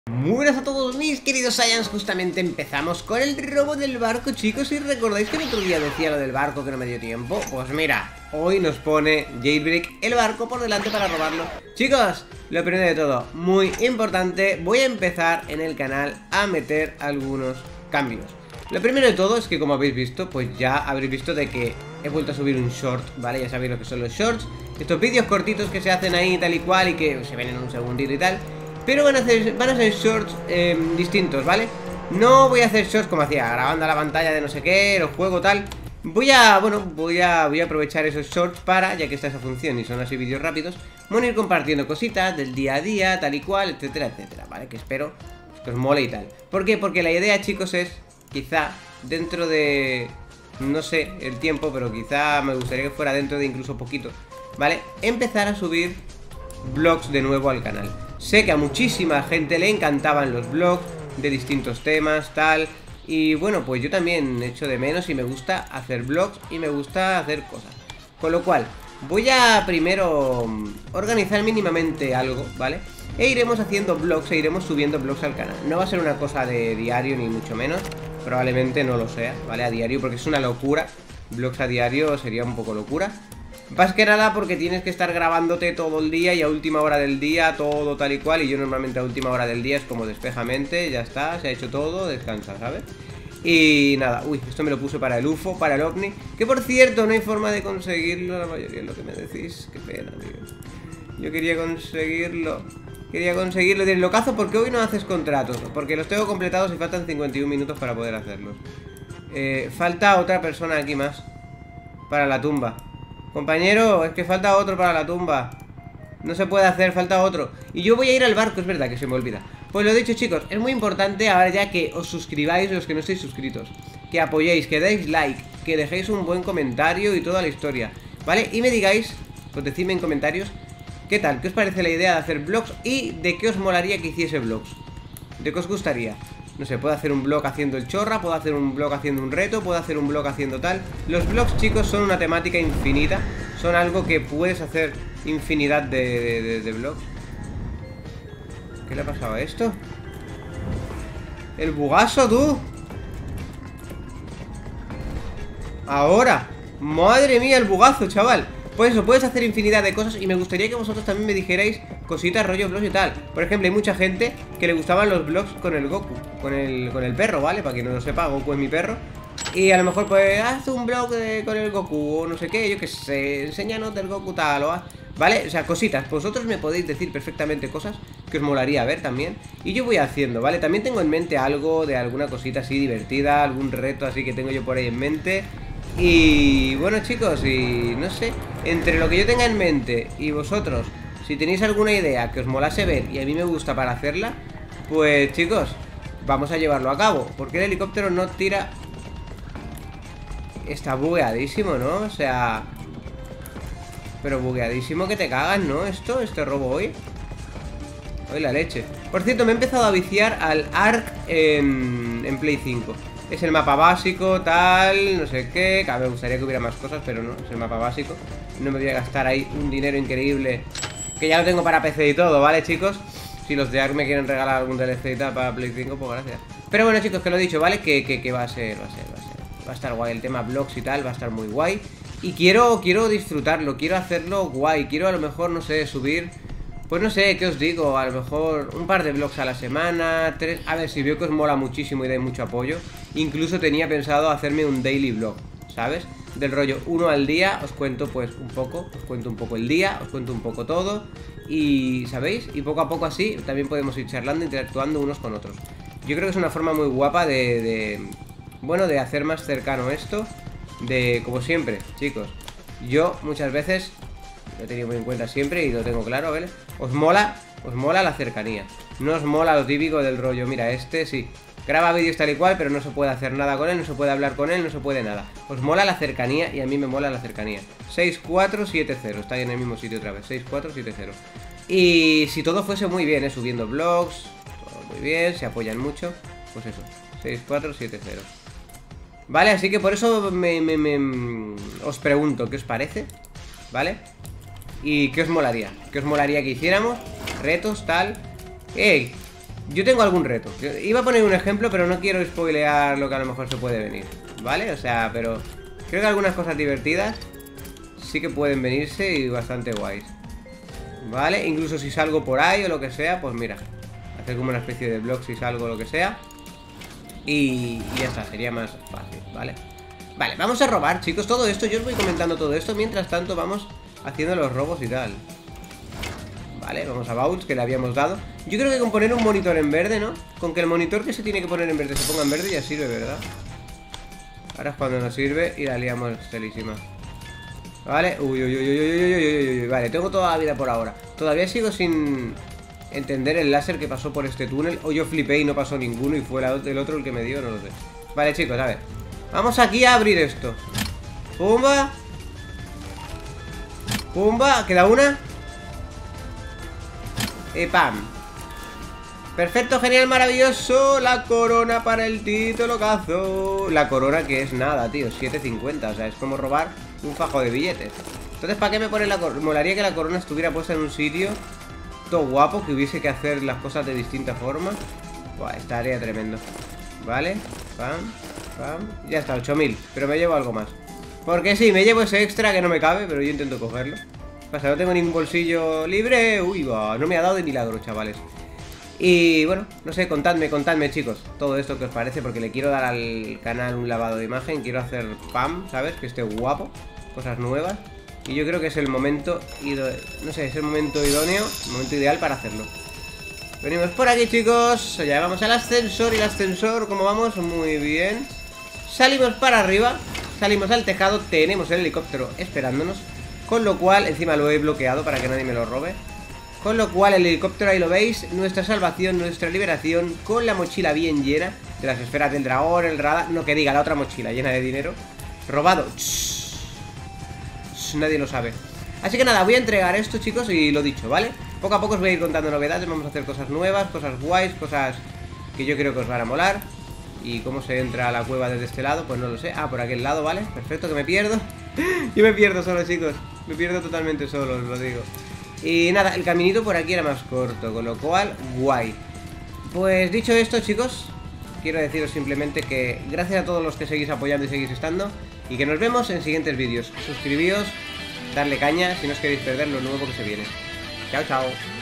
Muy buenas a todos mis queridos Saiyans, justamente empezamos con el robo del barco, chicos. Si recordáis que el otro día decía lo del barco que no me dio tiempo, pues mira, hoy nos pone Jailbreak el barco por delante para robarlo. Chicos, lo primero de todo, muy importante, voy a empezar en el canal a meter algunos cambios. Lo primero de todo es que, como habéis visto, pues ya habréis visto de que he vuelto a subir un short, ¿vale? Ya sabéis lo que son los shorts, estos vídeos cortitos que se hacen ahí tal y cual y que se ven en un segundito y tal. Pero van a ser shorts distintos, ¿vale? No voy a hacer shorts como hacía, grabando a la pantalla de no sé qué, los juego tal. Voy a aprovechar esos shorts para, ya que está esa función y son así vídeos rápidos, voy a ir compartiendo cositas del día a día, tal y cual, etcétera, etcétera, ¿vale? Que espero que os mole y tal. ¿Por qué? Porque la idea, chicos, es, quizá, dentro de, no sé el tiempo, pero quizá me gustaría que fuera dentro de incluso poquito, ¿vale? Empezar a subir vlogs de nuevo al canal. Sé que a muchísima gente le encantaban los vlogs de distintos temas, tal. Y bueno, pues yo también echo de menos y me gusta hacer vlogs y me gusta hacer cosas. Con lo cual, voy a primero organizar mínimamente algo, ¿vale? E iremos haciendo vlogs e iremos subiendo vlogs al canal. No va a ser una cosa de diario ni mucho menos. Probablemente no lo sea, ¿vale? A diario, porque es una locura. Vlogs a diario sería un poco locura. Más que nada porque tienes que estar grabándote todo el día y a última hora del día, todo tal y cual. Y yo normalmente a última hora del día es como despeja mente, ya está, se ha hecho todo, descansa, ¿sabes? Y nada, uy, esto me lo puse para el UFO, para el OVNI. Que por cierto, no hay forma de conseguirlo, la mayoría es lo que me decís. Qué pena, tío. Yo quería conseguirlo. Diré, locazo, ¿por qué hoy no haces contratos? Porque los tengo completados y faltan 51 minutos para poder hacerlos. Falta otra persona aquí más para la tumba. Compañero, es que falta otro para la tumba. No se puede hacer, falta otro. Y yo voy a ir al barco, es verdad que se me olvida. Pues lo dicho, chicos, es muy importante ahora ya que os suscribáis, los que no estáis suscritos, que apoyéis, que deis like, que dejéis un buen comentario y toda la historia, ¿vale? Y me digáis, pues decidme en comentarios qué tal, qué os parece la idea de hacer vlogs y de qué os molaría que hiciese vlogs. ¿De qué os gustaría? No sé, puedo hacer un vlog haciendo el chorra, puedo hacer un vlog haciendo un reto, puedo hacer un vlog haciendo tal. Los vlogs, chicos, son una temática infinita. Son algo que puedes hacer infinidad de vlogs. ¿Qué le ha pasado a esto? ¡El bugazo, tú! ¡Ahora! ¡Madre mía, el bugazo, chaval! Pues eso, puedes hacer infinidad de cosas y me gustaría que vosotros también me dijerais cositas, rollo vlogs y tal. Por ejemplo, hay mucha gente que le gustaban los vlogs con el Goku, con el perro, ¿vale? Para quien no lo sepa, Goku es mi perro. Y a lo mejor pues haz un vlog con el Goku o no sé qué, yo qué sé, enséñanos del Goku tal o ¿vale? O sea, cositas, vosotros me podéis decir perfectamente cosas que os molaría ver también. Y yo voy haciendo, ¿vale? También tengo en mente algo de alguna cosita así divertida, algún reto así que tengo yo por ahí en mente. Y bueno, chicos, y no sé, entre lo que yo tenga en mente y vosotros, si tenéis alguna idea que os molase ver y a mí me gusta para hacerla, pues chicos, vamos a llevarlo a cabo. Porque el helicóptero no tira. Está bugueadísimo, ¿no? O sea, pero bugueadísimo que te cagas, ¿no? Este robo hoy. Hoy la leche. Por cierto, me he empezado a viciar al Ark en Play 5. Es el mapa básico, tal, no sé qué. Me gustaría que hubiera más cosas, pero no, es el mapa básico. No me voy a gastar ahí un dinero increíble, que ya lo tengo para PC y todo, ¿vale, chicos? Si los de ARK me quieren regalar algún DLC y tal para Play 5, pues gracias. Pero bueno, chicos, que lo he dicho, ¿vale? Que va a ser. Va a estar guay el tema vlogs y tal, va a estar muy guay. Y quiero disfrutarlo, quiero hacerlo guay. Quiero a lo mejor, no sé, subir, pues no sé, ¿qué os digo? A lo mejor un par de vlogs a la semana, 3. A ver, si veo que os mola muchísimo y dais mucho apoyo, incluso tenía pensado hacerme un daily vlog, ¿sabes? Del rollo, uno al día, os cuento pues un poco, os cuento un poco el día, os cuento un poco todo. Y, ¿sabéis? Y poco a poco así también podemos ir charlando, interactuando unos con otros. Yo creo que es una forma muy guapa bueno, de hacer más cercano esto. Como siempre, chicos, yo muchas veces lo he tenido muy en cuenta siempre y lo tengo claro, ¿vale? Os mola la cercanía. No os mola lo típico del rollo, mira, sí, graba vídeos tal y cual, pero no se puede hacer nada con él, no se puede hablar con él, no se puede nada. Os mola la cercanía y a mí me mola la cercanía. 6470, está ahí en el mismo sitio otra vez, 6470. Y si todo fuese muy bien, subiendo vlogs, todo muy bien, se apoyan mucho, pues eso, 6470. Vale, así que por eso os pregunto qué os parece, ¿vale? Y qué os molaría que hiciéramos, retos, tal. ¡Ey! Yo tengo algún reto. Iba a poner un ejemplo, pero no quiero spoilear lo que a lo mejor se puede venir, ¿vale? O sea, pero creo que algunas cosas divertidas sí que pueden venirse y bastante guays, ¿vale? Incluso si salgo por ahí o lo que sea, pues mira, hacer como una especie de vlog si salgo o lo que sea. Y ya está, sería más fácil, ¿vale? Vale, vamos a robar, chicos, todo esto. Yo os voy comentando todo esto. Mientras tanto vamos haciendo los robos y tal. Vale, vamos a Bouts, que le habíamos dado. Yo creo que con poner un monitor en verde, ¿no? Con que el monitor que se tiene que poner en verde se ponga en verde ya sirve, ¿verdad? Ahora es cuando nos sirve y la liamos celísima. Vale, uy, uy, uy, uy, uy, uy, uy, uy. Vale, tengo toda la vida por ahora. Todavía sigo sin entender el láser que pasó por este túnel. O yo flipé y no pasó ninguno y fue el otro el que me dio, no lo sé. Vale, chicos, a ver. Vamos aquí a abrir esto. Pumba. Pumba, queda una. Y pam. Perfecto, genial, maravilloso. La corona para el Tito Locazo. La corona que es nada, tío, 7.50. O sea, es como robar un fajo de billetes. Entonces, ¿para qué me ponen la corona? Molaría que la corona estuviera puesta en un sitio todo guapo, que hubiese que hacer las cosas de distinta forma. Buah, estaría tremendo. Vale, pam, pam. Ya está, 8.000, pero me llevo algo más. Porque sí, me llevo ese extra que no me cabe, pero yo intento cogerlo. Pasa, no tengo ningún bolsillo libre. Uy, va, no me ha dado de milagro, chavales. Y bueno, no sé, contadme, chicos, todo esto que os parece, porque le quiero dar al canal un lavado de imagen. Quiero hacer pam, ¿sabes? Que esté guapo, cosas nuevas. Y yo creo que es el momento, no sé, es el momento idóneo, el momento ideal para hacerlo. Venimos por aquí, chicos. Ya vamos al ascensor. Y el ascensor, ¿cómo vamos? Muy bien. Salimos para arriba, salimos al tejado. Tenemos el helicóptero esperándonos, con lo cual, encima lo he bloqueado para que nadie me lo robe. Con lo cual el helicóptero, ahí lo veis, nuestra salvación, nuestra liberación, con la mochila bien llena de las esferas del dragón, el radar, no que diga, la otra mochila llena de dinero. Robado. Nadie lo sabe. Así que nada, voy a entregar esto, chicos, y lo dicho, ¿vale? Poco a poco os voy a ir contando novedades, vamos a hacer cosas nuevas, cosas guays, cosas que yo creo que os van a molar. Y cómo se entra a la cueva desde este lado, pues no lo sé. Ah, por aquel lado, ¿vale? Perfecto, que me pierdo. Yo me pierdo solo, chicos. Me pierdo totalmente solo, os lo digo. Y nada, el caminito por aquí era más corto, con lo cual, guay. Pues dicho esto, chicos, quiero deciros simplemente que gracias a todos los que seguís apoyando y seguís estando, y que nos vemos en siguientes vídeos. Suscribíos, darle caña si no os queréis perder lo nuevo que se viene. Chao, chao.